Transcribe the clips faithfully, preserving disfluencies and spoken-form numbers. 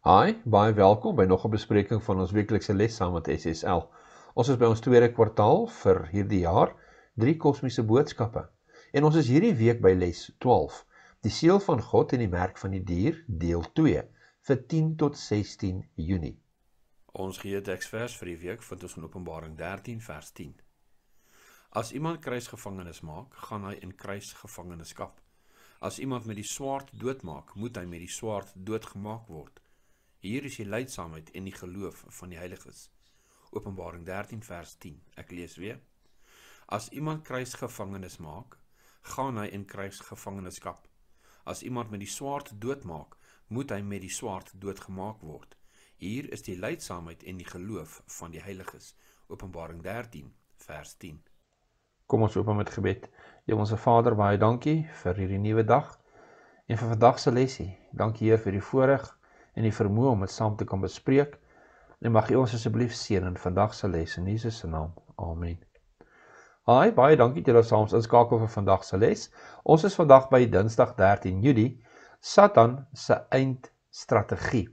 Hi, baie welkom by nog 'n bespreking van ons weeklikse les saam met S S L. Ons is by ons tweede kwartaal vir hierdie jaar, drie kosmiese boodskappe. En ons is hierdie week by les twaalf, die seël van God en die merk van die dier, deel twee, vir tien tot sestien Junie. Ons gedeksvers vir die week vind ons in Openbaring dertien vers tien. As iemand kruisgevangenes maak, gaan hy in kruisgevangeneskap. As iemand met die swaard doodmaak, moet hy met die swaard doodgemaak word. Hier is die lydsaamheid en die geloof van die heiliges. Openbaring dertien vers tien. Ek lees weer. As iemand kruisgevangenes maak, gaan hy in kruisgevangeneskap. As iemand met die swaard doodmaak, moet hy met die swaard doodgemaak word. Hier is die lydsaamheid en die geloof van die heiliges. Openbaring dertien vers tien. Kom ons open met gebed. Hemelse Vader, baie dankie vir hierdie nuwe dag en vir vandag se lesie. Dankie Heer vir die voorreg en die vermoë om dit saam te kan bespreek. En mag U ons asseblief seën in vandag se les in Jesus se naam. Amen. Hi, baie dankie dat julle saam ons inskakel vir vandag se les. Ons is vandag by Dinsdag dertien Julie, Satan se eindstrategie.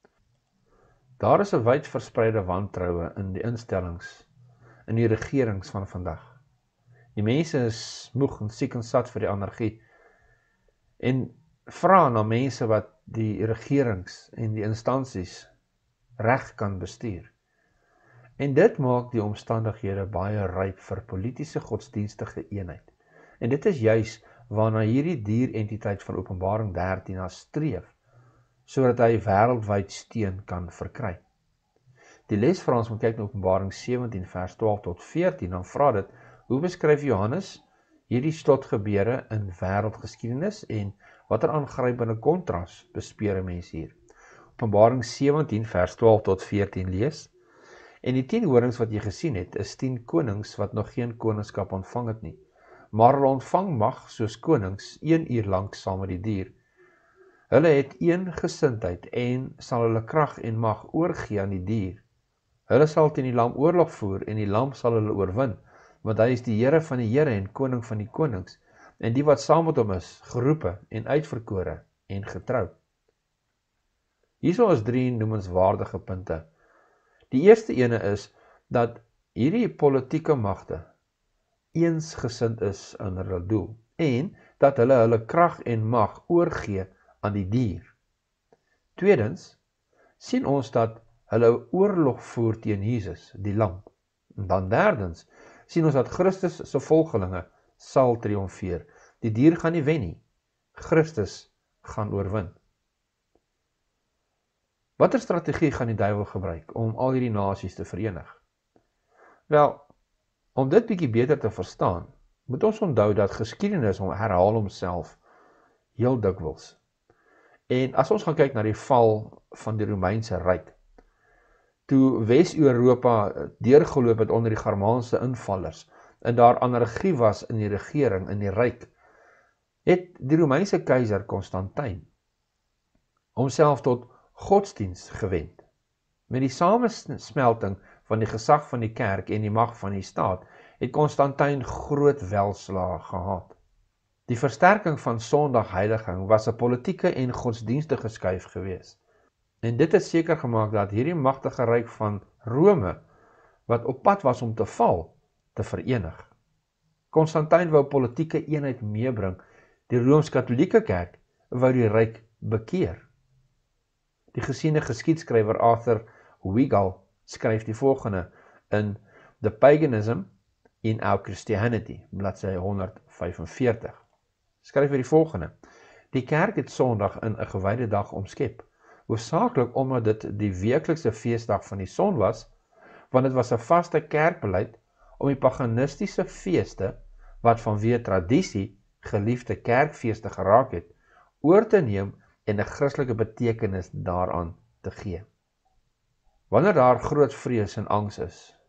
Daar is 'n wyd verspreide wantroue in die instellings, in die regerings van vandag. Die mense is moeg en siek en sat vir die anargie en vra na mense wat die regerings en die instansies reg kan bestuur. En dit maak die omstandighede baie ryp vir politiese godsdienstige eenheid. En dit is juis waarna hierdie dierentiteit van Openbaring dertien na streef, sodat hy wêreldwyd steun kan verkry. Die les vir ons moet kyk na Openbaring sewentien vers twaalf tot veertien, dan vra dit, hoe beskryf Johannes hierdie slotgebeure in wêreldgeskiedenis en watter aangrypende kontras bespeer 'n mens hier? Openbaring sewentien vers twaalf tot veertien lees, en die tien horings wat jy gesien het, is tien konings wat nog geen koningskap ontvang het nie, maar hulle ontvang mag soos konings een uur lank saam met die dier. Hulle het een gesindheid en sal hulle krag en mag oorgee aan die dier. Hulle sal teen die lam oorlog voer en die lam sal hulle oorwin, want hy is die Here van die Here en koning van die konings, en die wat saam met hom is, geroepe en uitverkore en getrou. Hierso is drie noemenswaardige punte. Die eerste ene is dat hierdie politieke magte eensgesind is in hulle doel en dat hulle hulle krag en mag oorgee aan die dier. Tweedens sien ons dat hulle oorlog voer teen Jesus, die lam. En dan derdens sien ons dat Christus se volgelinge sal triomfeer. Die dier gaan nie wen nie. Christus gaan oorwin. Watter strategie gaan die duiwel gebruik om al hierdie nasies te verenig? Wel, om dit bietjie beter te verstaan, moet ons onthou dat geskiedenis herhaal homself heel dikwels. En as ons gaan kyk na die val van die Romeinse Ryk, toe Wes-Europa deurgeloop het onder die Germaanse invallers, en daar anargie was in die regering, in die ryk, het die Romeinse keiser Constantijn homself tot godsdienst gewend. Met die samensmelting van die gesag van die kerk en die mag van die staat, het Constantijn groot welslae gehad. Die versterking van sondagheiliging was 'n politieke en godsdienstige skuif gewees. En dit het seker gemaak dat hierdie magtige ryk van Rome, wat op pad was om te val, te verenig. Constantijn wou politieke eenheid meebring, die Rooms-Katolieke kerk wou die ryk bekeer. Die gesiene geskiedskrywer Arthur Weigall skryf die volgende in The Paganism in Our Christianity, bladsy honderd vyfenveertig. Skryf hy die volgende: Die kerk het Sondag in 'n gewyde dag omskep, hoofsaaklik omdat dit die weeklikse feesdag van die son was, want dit was 'n vaste kerkbeleid om die paganistiese feeste, wat vanweë tradisie geliefde kerkfeeste geraak het, oor te neem en 'n Christelike betekenis daaraan te gee. Wanneer daar groot vrees en angs is,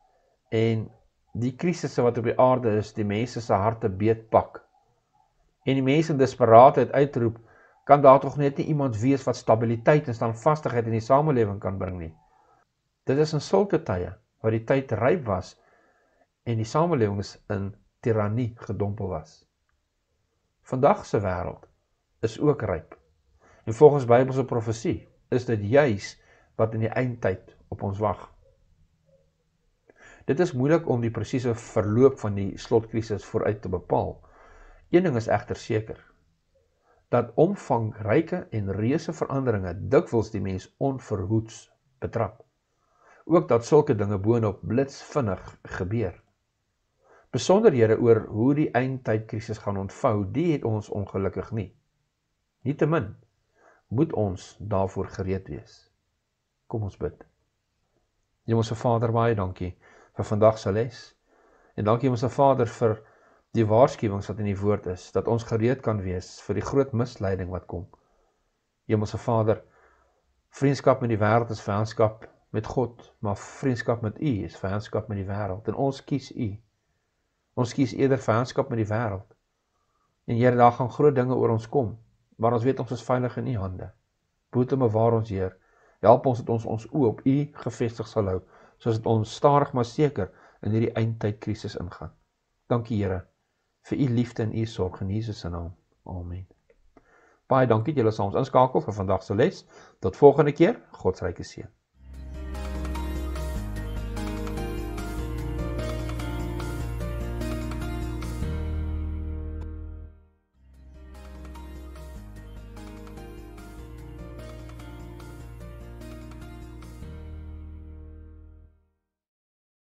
en die krisisse wat op die aarde is, die mense se harte beetpak, en die mense in desperaatheid uitroep, kan daar toch net nie iemand wees wat stabiliteit en standvastigheid in die samelewing kan bring nie. Dit is in sulke tye, waar die tyd ryp was, en die samelewings in tirannie gedompel was. Vandag se wêreld is ook ryp. En volgens Bybelse profesie is dit juis wat in die eindtyd op ons wag. Dit is moeilik om die presiese verloop van die slotkrisis vooruit te bepaal. Een ding is egter seker, dat omvangryke en reuse veranderinge dikwels die mens onverhoeds betrap. Ook dat sulke dinge boonop blitsvinnig gebeur. Besonderhede oor hoe die eindtydkrisis gaan ontvou, die het ons ongelukkig nie. Nietemin moet ons daarvoor gereed wees. Kom ons bid. Hemelse Vader, baie dankie vir vandag se les. En dankie Hemelse Vader vir die waarskuwings wat in die woord is, dat ons gereed kan wees vir die groot misleiding wat kom. Hemelse Vader, vriendskap met die wêreld is vyandskap met God, maar vriendskap met U is vyandskap met die wêreld. En ons kies U. Ons kies eerder vyandskap met die wêreld. En Here, daar gaan groot dinge oor ons kom, maar ons weet ons is veilig in U hande. Boet en bewaar ons, Heer. Help ons dat ons ons oë op U gefestig sal hou, soos dit ons stadig maar seker in hierdie eindtydkrisis ingaan. Dankie, Here, vir U liefde en U sorg in Jesus se naam. Amen. Baie dankie dat julle saam ons inskakel vir vandag se les. Tot volgende keer. God se ryke seën.